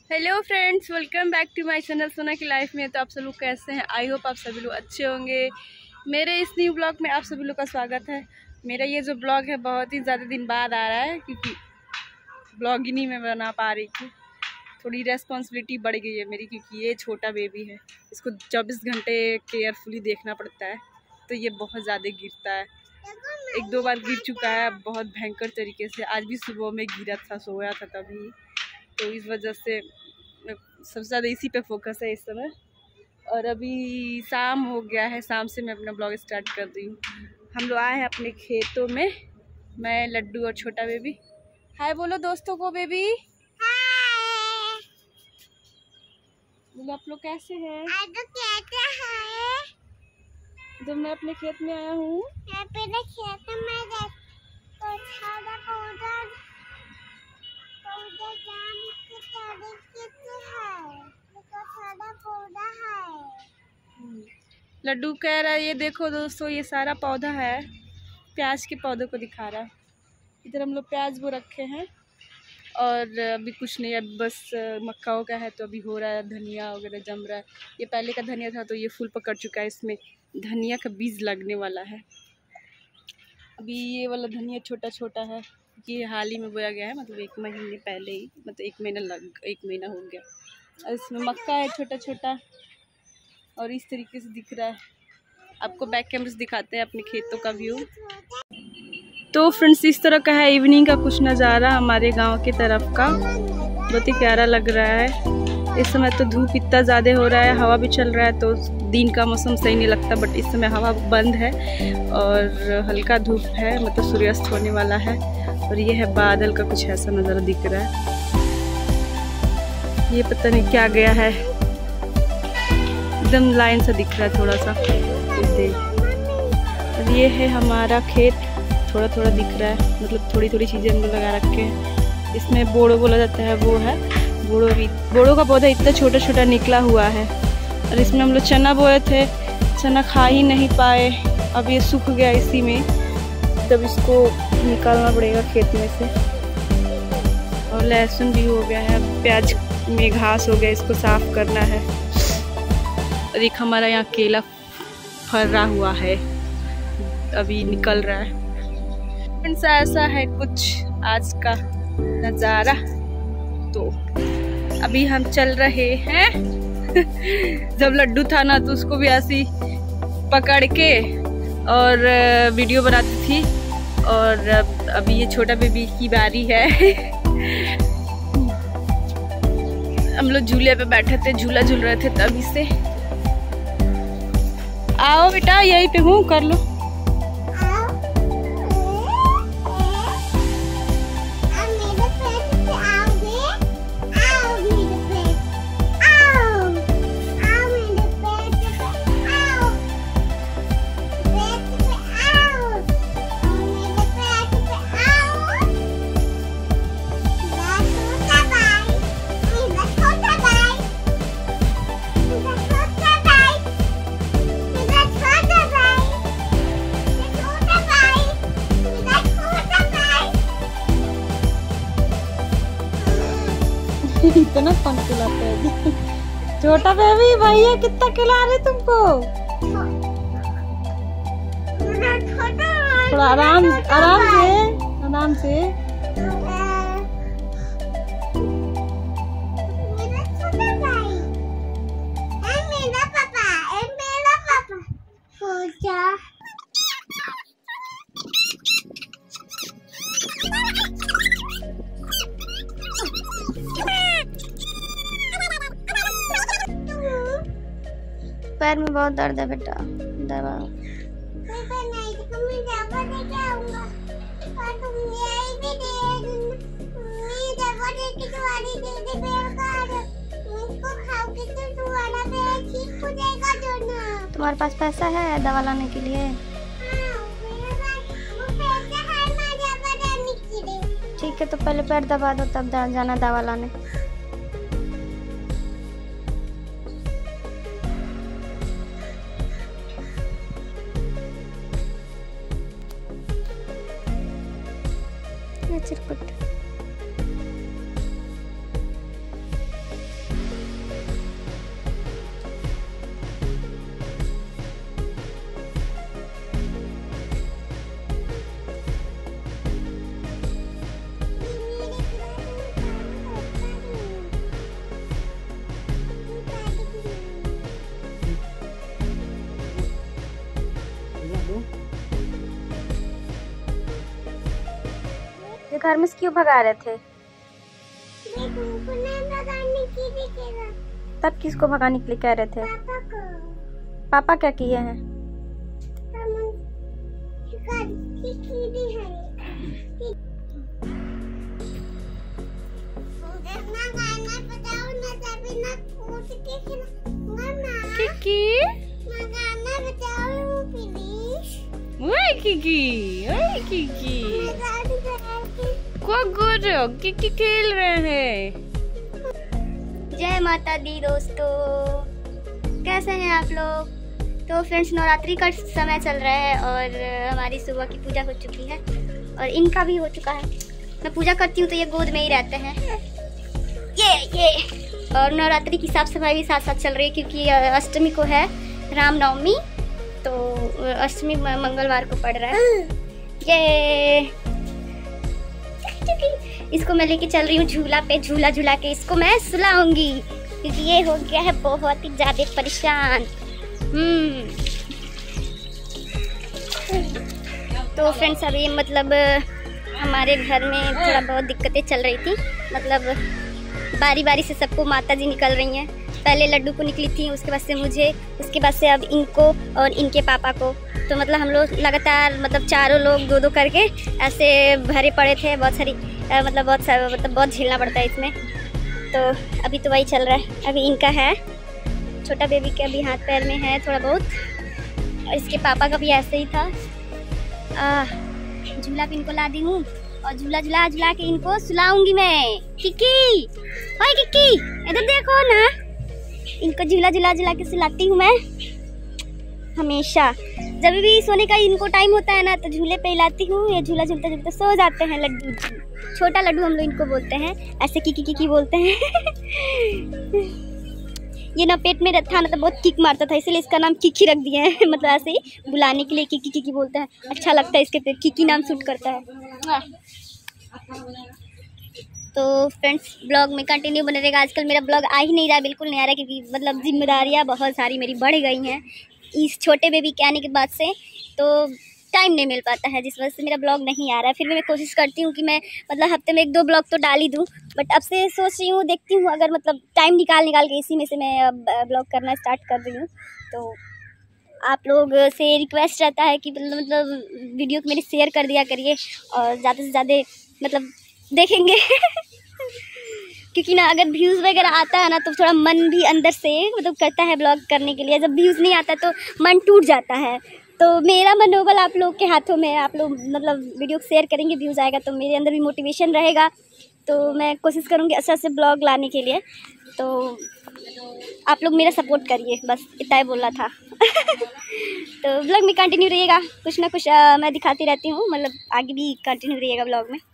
Hello friends, welcome back to my channel Sona की life में। तो आप सब लोग कैसे हैं? आई होप आप सभी लोग अच्छे होंगे। मेरे इस न्यू ब्लॉग में आप सभी लोग का स्वागत है। मेरा ये जो ब्लॉग है बहुत ही ज़्यादा दिन बाद आ रहा है क्योंकि ब्लॉग ही नहीं मैं बना पा रही थी। थोड़ी रेस्पॉन्सिबिलिटी बढ़ गई है मेरी क्योंकि ये छोटा बेबी है, इसको 24 घंटे केयरफुली देखना पड़ता है। तो ये बहुत ज़्यादा गिरता है, एक दो बार गिर चुका है बहुत भयंकर तरीके से। आज भी सुबह में गिरा था, सोया था तभी, तो इस वजह से सबसे ज़्यादा इसी पे फोकस है इस समय। और अभी शाम हो गया है, शाम से मैं अपना ब्लॉग स्टार्ट कर दी हूँ। हम लोग आए हैं अपने खेतों में, मैं, लड्डू और छोटा बेबी। हाय बोलो दोस्तों को। बेबी बोलो आप लोग कैसे हैं? जब मैं अपने खेत में आया हूँ, लड्डू कह रहा है ये देखो दोस्तों, ये सारा पौधा है, प्याज के पौधों को दिखा रहा है। इधर हम लोग प्याज वो रखे हैं और अभी कुछ नहीं, अब बस मक्का का है तो अभी हो रहा है, धनिया वगैरह जम रहा है। ये पहले का धनिया था तो ये फूल पकड़ चुका है, इसमें धनिया का बीज लगने वाला है। अभी ये वाला धनिया छोटा छोटा है, ये हाल ही में बोया गया है, मतलब 1 महीने पहले ही, मतलब 1 महीना हो गया। और इसमें मक्का है छोटा छोटा और इस तरीके से दिख रहा है। आपको बैक कैमरे से दिखाते हैं अपने खेतों का व्यू। तो फ्रेंड्स, इस तरह का है इवनिंग का कुछ नज़ारा हमारे गांव की तरफ का, बहुत ही प्यारा लग रहा है। इस समय तो धूप इतना ज़्यादा हो रहा है, हवा भी चल रहा है तो दिन का मौसम सही नहीं लगता, बट इस समय हवा बंद है और हल्का धूप है, मतलब सूर्यास्त होने वाला है। और ये है बादल का कुछ ऐसा नज़ारा दिख रहा है, ये पता नहीं क्या गया है, एकदम लाइन सा दिख रहा है थोड़ा सा। और ये है हमारा खेत, थोड़ा थोड़ा दिख रहा है, मतलब थोड़ी थोड़ी चीज़ें हम लोग लगा रखे हैं। इसमें बोड़ो बोला जाता है, वो है बोड़ो। भी बोड़ो का पौधा इतना छोटा छोटा निकला हुआ है। और इसमें हम लोग चना बोए थे, चना खा ही नहीं पाए, अब ये सूख गया इसी में, तब इसको निकालना पड़ेगा खेत में से। और लहसुन भी हो गया है, प्याज में घास हो गया, इसको साफ करना है। और एक हमारा यहाँ केला फरा हुआ है, अभी निकल रहा है। ऐसा है कुछ आज का नज़ारा। तो अभी हम चल रहे हैं जब लड्डू था ना तो उसको भी ऐसी पकड़ के और वीडियो बनाती थी, और अभी ये छोटा बेबी की बारी है। हम लोग झूले पे बैठे थे, झूला झूल रहे थे तभी से। आओ बेटा, यहीं पे हूँ, कर लो। इतना कौन खिलाते हैं? छोटा बेबी, भैया कितना खिला रहे तुमको? थोड़ा आराम आराम से। पैर में बहुत दर्द है बेटा, दवा। तुम्हारे पास पैसा है दवा लाने के लिए? ठीक है, तो पहले पैर दबा दो तब जाना दवा लाने। चिरकुट घर में से क्यों भगा रहे थे? तब किसको भगाने के लिए कह रहे थे? पापा क्या किए हैं? किकी खेल रहे हैं। जय माता दी दोस्तों, कैसे हैं आप लोग? तो फ्रेंड्स, नवरात्रि का समय चल रहा है और हमारी सुबह की पूजा हो चुकी है और इनका भी हो चुका है। मैं पूजा करती हूँ तो ये गोद में ही रहते हैं। ये और नवरात्रि की साफ सफाई भी साथ साथ चल रही है क्योंकि अष्टमी को है रामनवमी, तो अष्टमी मंगलवार को पड़ रहा है। ये इसको मैं लेके चल रही हूँ झूला पे, झूला झूला के इसको मैं सुलाऊंगी क्योंकि ये हो गया है बहुत ही ज्यादा परेशान। तो फ्रेंड्स, अभी मतलब हमारे घर में थोड़ा बहुत दिक्कतें चल रही थी। मतलब बारी बारी से सबको माता जी निकल रही हैं। पहले लड्डू को निकली थी, उसके बाद से मुझे, उसके बाद से अब इनको और इनके पापा को। तो मतलब हम लोग लगातार मतलब चारों लोग दो दो करके ऐसे भरे पड़े थे। बहुत सारी मतलब बहुत झेलना पड़ता है इसमें। तो अभी तो वही चल रहा है। अभी इनका है, छोटा बेबी के अभी हाथ पैर में है थोड़ा बहुत, और इसके पापा का भी ऐसे ही था। झूला पे इनको ला दी हूँ और झूला झूला झूला के इनको सुलाऊंगी मैं। किकी, ओए किकी, इधर देखो ना, इनको झूला झूला झूला के सुलाती हूँ मैं हमेशा। जब भी सोने का इनको टाइम होता है ना तो झूले पे हिलाती हूँ। ये झूला झूलते झूलते सो जाते हैं लड्डू। छोटा लड्डू हम लोग इनको बोलते हैं, ऐसे किकी किकी बोलते हैं। ये ना पेट में था ना तो बहुत किक मारता था, इसलिए इसका नाम किकी रख दिया है। मतलब ऐसे ही बुलाने के लिए किकी किकी बोलते हैं, अच्छा लगता है इसके पे, किकी नाम सूट करता है। तो फ्रेंड्स, ब्लॉग में कंटिन्यू बने रहेगा। आजकल मेरा ब्लॉग आ ही नहीं रहा, बिल्कुल नहीं आ रहा क्योंकि मतलब जिम्मेदारियाँ बहुत सारी मेरी बढ़ गई हैं इस छोटे बेबी के आने के बाद से। तो टाइम नहीं मिल पाता है, जिस वजह से मेरा ब्लॉग नहीं आ रहा है। फिर भी मैं कोशिश करती हूँ कि मैं मतलब हफ्ते में 1-2 ब्लॉग तो डाल ही दूँ। बट अब से सोच रही हूँ, देखती हूँ अगर मतलब टाइम निकाल के इसी में से मैं अब ब्लॉग करना स्टार्ट कर रही हूँ। तो आप लोग से रिक्वेस्ट रहता है कि मतलब वीडियो को मेरी शेयर कर दिया करिए और ज़्यादा से ज़्यादा मतलब देखेंगे। क्योंकि ना अगर व्यूज़ वगैरह आता है ना तो थोड़ा मन भी अंदर से मतलब करता है ब्लॉग करने के लिए। जब व्यूज़ नहीं आता तो मन टूट जाता है। तो मेरा मनोबल आप लोग के हाथों में है। आप लोग मतलब वीडियो को शेयर करेंगे, व्यूज़ आएगा तो मेरे अंदर भी मोटिवेशन रहेगा। तो मैं कोशिश करूँगी अच्छा से ब्लॉग लाने के लिए। तो आप लोग मेरा सपोर्ट करिए, बस इतना ही बोलना था। तो ब्लॉग में कंटिन्यू रहिएगा, कुछ ना कुछ मैं दिखाती रहती हूँ, मतलब आगे भी कंटिन्यू रहिएगा ब्लॉग में।